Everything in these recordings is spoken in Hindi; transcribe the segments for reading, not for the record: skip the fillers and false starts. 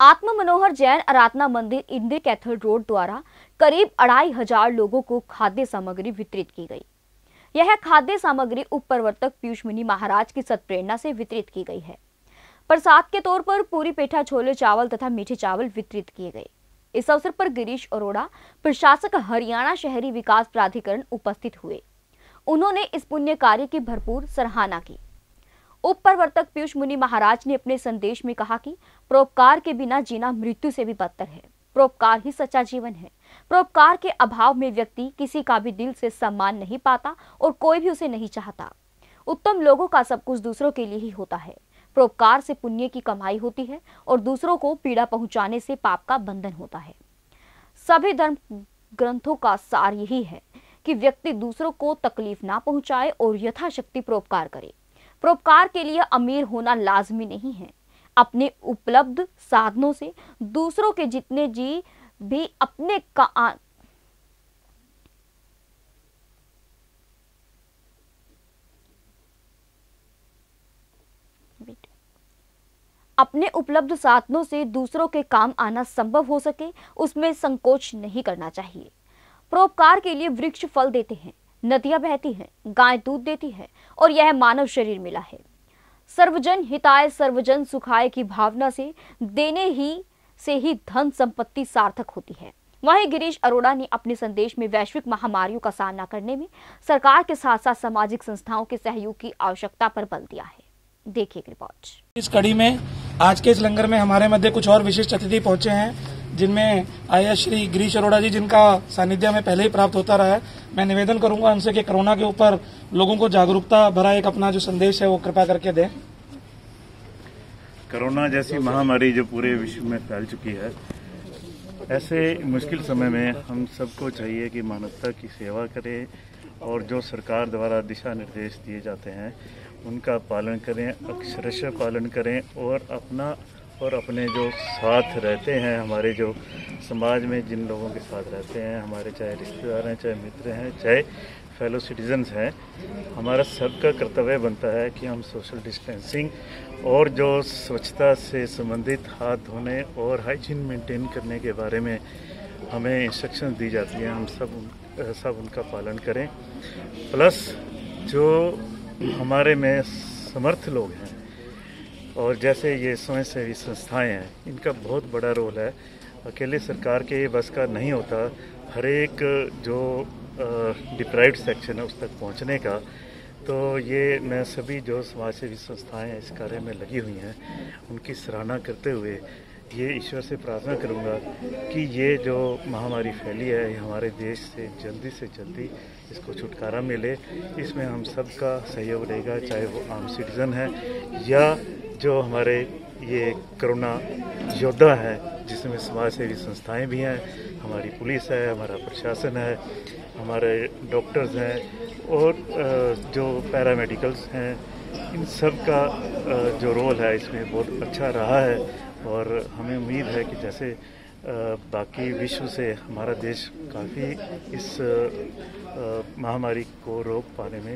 आत्म मनोहर जैन आराधना मंदिर इंदिर कैथल रोड द्वारा करीब 2500 लोगों को खाद्य सामग्री वितरित की गई। यह खाद्य सामग्री उप प्रवर्तक पीयूष मुनि महाराज की सत्प्रेरणा से वितरित की गई है। प्रसाद के तौर पर पूरी पेठा छोले चावल तथा मीठे चावल वितरित किए गए। इस अवसर पर गिरीश अरोड़ा, प्रशासक हरियाणा शहरी विकास प्राधिकरण उपस्थित हुए। उन्होंने इस पुण्य कार्य की भरपूर सराहना की। उप प्रवर्तक पीयूष मुनि महाराज ने अपने संदेश में कहा कि परोपकार के बिना जीना मृत्यु से भी बदतर है। परोपकार ही सच्चा जीवन है। परोपकार के अभाव में व्यक्ति किसी का भी दिल से सम्मान नहीं पाता और कोई भी उसे नहीं चाहता। उत्तम लोगों का सब कुछ दूसरों के लिए ही होता है। परोपकार से पुण्य की कमाई होती है और दूसरों को पीड़ा पहुंचाने से पाप का बंधन होता है। सभी धर्म ग्रंथों का सार यही है कि व्यक्ति दूसरों को तकलीफ ना पहुंचाए और यथाशक्ति परोपकार करे। परोपकार के लिए अमीर होना लाजमी नहीं है। अपने उपलब्ध साधनों से दूसरों के जितने जी भी अपने उपलब्ध साधनों से दूसरों के काम आना संभव हो सके, उसमें संकोच नहीं करना चाहिए। परोपकार के लिए वृक्ष फल देते हैं, नदियां बहती हैं, गाय दूध देती है और यह मानव शरीर मिला है। सर्वजन हिताय सर्वजन सुखाय की भावना से देने से ही धन संपत्ति सार्थक होती है। वहीं गिरीश अरोड़ा ने अपने संदेश में वैश्विक महामारियों का सामना करने में सरकार के साथ साथ सामाजिक संस्थाओं के सहयोग की आवश्यकता पर बल दिया है। देखिए रिपोर्ट। इस कड़ी में आज के इस लंगर में हमारे मध्य कुछ और विशिष्ट अतिथि पहुंचे हैं, जिनमें आया श्री गिरीश अरोड़ा जी, जिनका सानिध्य हमें पहले ही प्राप्त होता रहा है। मैं निवेदन करूंगा उनसे कि कोरोना के ऊपर लोगों को जागरूकता भरा एक अपना जो संदेश है वो कृपा करके दें। कोरोना जैसी महामारी जो पूरे विश्व में फैल चुकी है, ऐसे मुश्किल समय में हम सबको चाहिए कि मानवता की सेवा करें और जो सरकार द्वारा दिशा निर्देश दिए जाते हैं उनका पालन करें, अक्षरशः पालन करें और अपने जो साथ रहते हैं, हमारे जो समाज में जिन लोगों के साथ रहते हैं, हमारे चाहे रिश्तेदार हैं, चाहे मित्र हैं, चाहे फेलो सिटीजन्स हैं, हमारा सबका कर्तव्य बनता है कि हम सोशल डिस्टेंसिंग और जो स्वच्छता से संबंधित हाथ धोने और हाइजीन मेंटेन करने के बारे में हमें इंस्ट्रक्शंस दी जाती हैं, हम सब उनका पालन करें। प्लस जो हमारे में समर्थ लोग हैं और जैसे ये स्वयंसेवी संस्थाएं हैं, इनका बहुत बड़ा रोल है। अकेले सरकार के बस का नहीं होता हर एक जो डिप्राइव्ड सेक्शन है उस तक पहुंचने का। तो ये मैं सभी जो समाजसेवी संस्थाएं इस कार्य में लगी हुई हैं उनकी सराहना करते हुए ये ईश्वर से प्रार्थना करूंगा कि ये जो महामारी फैली है ये हमारे देश से जल्दी इसको छुटकारा मिले। इसमें हम सबका सहयोग रहेगा, चाहे वो आम सिटीजन है या जो हमारे ये कोरोना योद्धा है, जिसमें समाज सेवी संस्थाएं भी हैं, हमारी पुलिस है, हमारा प्रशासन है, हमारे डॉक्टर्स हैं और जो पैरामेडिकल्स हैं, इन सब का जो रोल है इसमें बहुत अच्छा रहा है। और हमें उम्मीद है कि जैसे बाकी विश्व से हमारा देश काफ़ी इस महामारी को रोक पाने में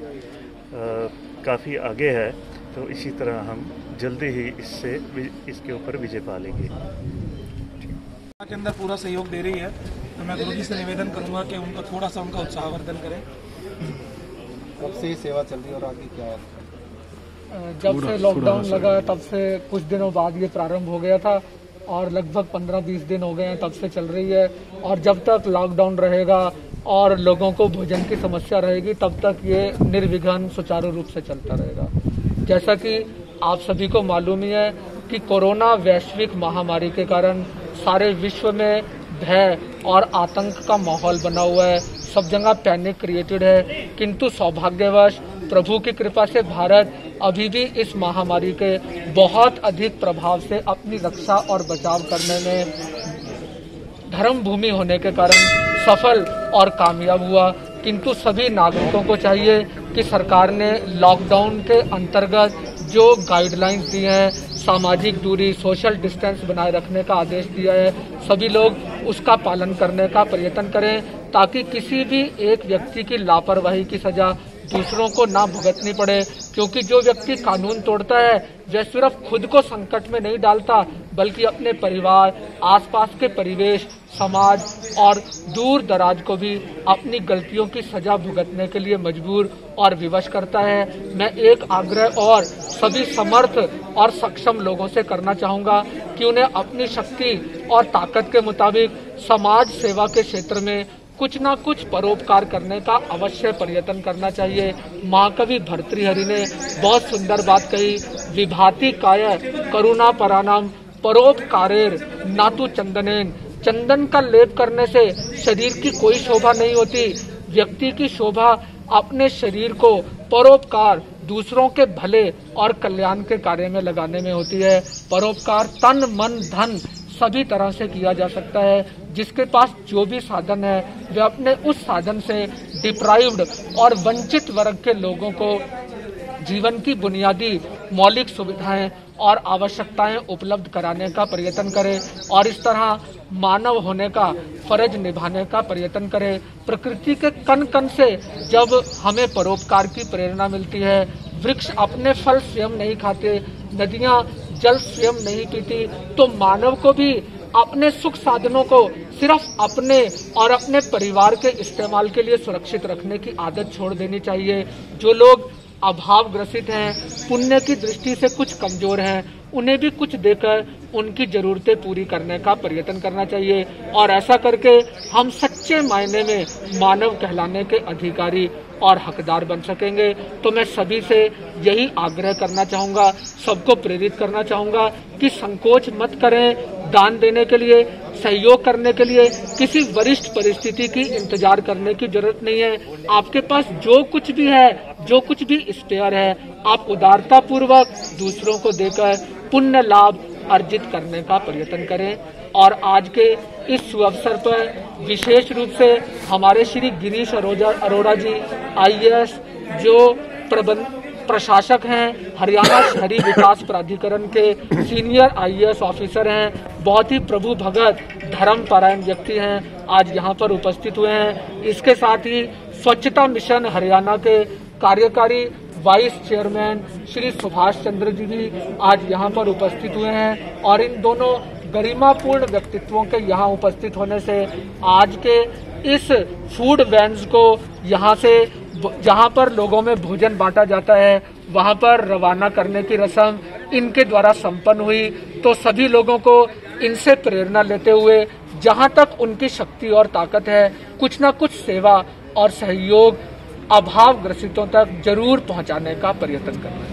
काफ़ी आगे है, तो इसी तरह हम जल्दी ही इसके ऊपर विजय पा लेंगे। के अंदर पूरा सहयोग दे रही है, तो मैं गुरु जी से निवेदन करूंगा कि उनका थोड़ा सा उनका उत्साहवर्धन करें। कब से ये सेवा चल रही है और आगे क्या है? जब से लॉकडाउन लगा तब से कुछ दिनों बाद ये प्रारंभ हो गया था और लगभग 15-20 दिन हो गए हैं तब से चल रही है। और जब तक लॉकडाउन रहेगा और लोगों को भोजन की समस्या रहेगी तब तक ये निर्विघ्न सुचारू रूप से चलता रहेगा। जैसा कि आप सभी को मालूम ही है कि कोरोना वैश्विक महामारी के कारण सारे विश्व में भय और आतंक का माहौल बना हुआ है, सब जगह पैनिक क्रिएटेड है। किंतु सौभाग्यवश प्रभु की कृपा से भारत अभी भी इस महामारी के बहुत अधिक प्रभाव से अपनी रक्षा और बचाव करने में धर्म भूमि होने के कारण सफल और कामयाब हुआ। किंतु सभी नागरिकों को चाहिए कि सरकार ने लॉकडाउन के अंतर्गत जो गाइडलाइंस दी हैं, सामाजिक दूरी, सोशल डिस्टेंस बनाए रखने का आदेश दिया है, सभी लोग उसका पालन करने का प्रयत्न करें ताकि किसी भी एक व्यक्ति की लापरवाही की सजा दूसरों को ना भुगतनी पड़े, क्योंकि जो व्यक्ति कानून तोड़ता है वह सिर्फ खुद को संकट में नहीं डालता बल्कि अपने परिवार, आसपास के परिवेश, समाज और दूर दराज को भी अपनी गलतियों की सजा भुगतने के लिए मजबूर और विवश करता है। मैं एक आग्रह और सभी समर्थ और सक्षम लोगों से करना चाहूँगा कि उन्हें अपनी शक्ति और ताकत के मुताबिक समाज सेवा के क्षेत्र में कुछ ना कुछ परोपकार करने का अवश्य प्रयत्न करना चाहिए। महाकवि भर्तृहरि ने बहुत सुंदर बात कही, विभाति काय करुणा परानाम परोपकारेर नातु चंदनेन। चंदन का लेप करने से शरीर की कोई शोभा नहीं होती, व्यक्ति की शोभा अपने शरीर को परोपकार, दूसरों के भले और कल्याण के कार्य में लगाने में होती है। परोपकार तन मन धन सभी तरह से किया जा सकता है। जिसके पास जो भी साधन है वे अपने उस साधन से डिप्राइव्ड और वंचित वर्ग के लोगों को जीवन की बुनियादी मौलिक सुविधाएं और आवश्यकताएं उपलब्ध कराने का प्रयत्न करें और इस तरह मानव होने का फर्ज निभाने का प्रयत्न करें। प्रकृति के कण कण से जब हमें परोपकार की प्रेरणा मिलती है, वृक्ष अपने फल स्वयं नहीं खाते, नदियां जल स्वयं नहीं पीती, तो मानव को भी अपने सुख साधनों को सिर्फ अपने और अपने परिवार के इस्तेमाल के लिए सुरक्षित रखने की आदत छोड़ देनी चाहिए। जो लोग अभाव ग्रसित हैं, पुण्य की दृष्टि से कुछ कमजोर हैं, उन्हें भी कुछ देकर उनकी जरूरतें पूरी करने का प्रयत्न करना चाहिए और ऐसा करके हम सच्चे मायने में मानव कहलाने के अधिकारी और हकदार बन सकेंगे। तो मैं सभी से यही आग्रह करना चाहूँगा, सबको प्रेरित करना चाहूँगा कि संकोच मत करें। दान देने के लिए, सहयोग करने के लिए किसी वरिष्ठ परिस्थिति की इंतजार करने की जरूरत नहीं है। आपके पास जो कुछ भी है, जो कुछ भी स्पेयर है, आप उदारता पूर्वक दूसरों को देकर पुण्य लाभ अर्जित करने का प्रयत्न करें। और आज के इस अवसर पर विशेष रूप से हमारे श्री गिरीश अरोड़ा जी IAS जो प्रशासक हैं, हरियाणा शहरी विकास प्राधिकरण के सीनियर IAS ऑफिसर हैं, बहुत ही प्रभु भगत धर्मपरायण व्यक्ति हैं, आज यहाँ पर उपस्थित हुए हैं। इसके साथ ही स्वच्छता मिशन हरियाणा के कार्यकारी वाइस चेयरमैन श्री सुभाष चंद्र जी भी आज यहाँ पर उपस्थित हुए हैं और इन दोनों गरिमापूर्ण व्यक्तित्वों के यहाँ उपस्थित होने से आज के इस फूड वैन्स को यहाँ से जहाँ पर लोगों में भोजन बांटा जाता है वहाँ पर रवाना करने की रस्म इनके द्वारा संपन्न हुई। तो सभी लोगों को इनसे प्रेरणा लेते हुए जहाँ तक उनकी शक्ति और ताकत है, कुछ न कुछ सेवा और सहयोग अभाव ग्रसितों तक जरूर पहुँचाने का प्रयत्न करना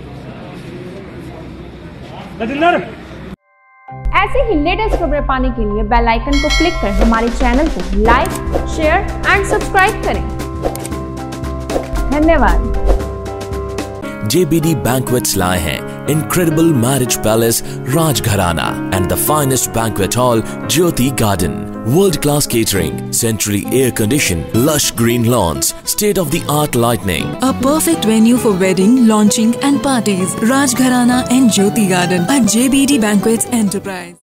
चाहिए। ऐसे ही लेटेस्ट खबरें पाने के लिए बेल आइकन को क्लिक कर हमारे चैनल को लाइक, शेयर एंड सब्सक्राइब करें। धन्यवाद। JBD Banquets लाए हैं Incredible Marriage Palace Rajgharana and the finest banquet hall Jyoti Garden. World-class catering, centrally air-conditioned, lush green lawns, state-of-the-art lighting. A perfect venue for wedding, launching and parties. Rajgharana and Jyoti Garden at JBD Banquets Enterprise.